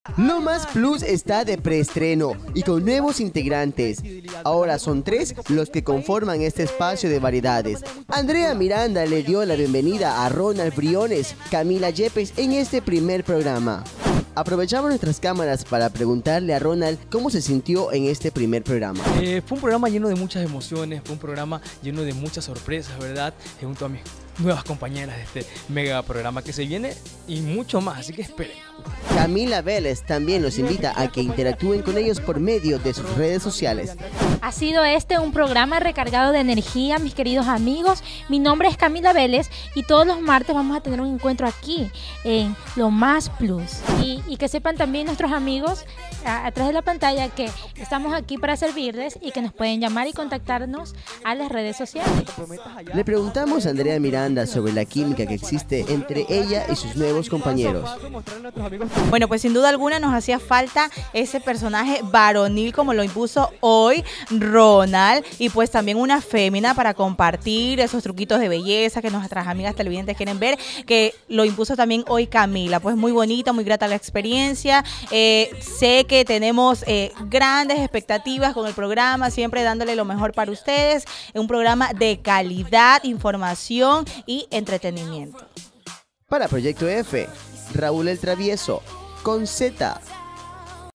Lo Más Plus está de preestreno y con nuevos integrantes. Ahora son 3 los que conforman este espacio de variedades. Andrea Miranda le dio la bienvenida a Ronald Briones, Camila Yepes en este primer programa. Aprovechamos nuestras cámaras para preguntarle a Ronald cómo se sintió en este primer programa. Fue un programa lleno de muchas emociones, fue un programa lleno de muchas sorpresas, ¿verdad? Junto a mis nuevas compañeras de este mega programa que se viene y mucho más, así que esperen. Camila Vélez también los invita a que interactúen con ellos por medio de sus redes sociales. Ha sido un programa recargado de energía, mis queridos amigos. Mi nombre es Camila Vélez y todos los martes vamos a tener un encuentro aquí en Lo Más Plus. Y que sepan también nuestros amigos atrás de la pantalla que estamos aquí para servirles y que nos pueden llamar y contactarnos a las redes sociales. Le preguntamos a Andrea Miranda sobre la química que existe entre ella y sus nuevos compañeros. Bueno, pues sin duda alguna nos hacía falta ese personaje varonil como lo impuso hoy Ronald, y pues también una fémina para compartir esos truquitos de belleza que nuestras amigas televidentes quieren ver, que lo impuso también hoy Camila. Pues muy bonita, muy grata la experiencia. Sé que tenemos grandes expectativas con el programa, siempre dándole lo mejor para ustedes. Un programa de calidad, información y entretenimiento. Para Proyecto F, Raúl el Travieso, con Z.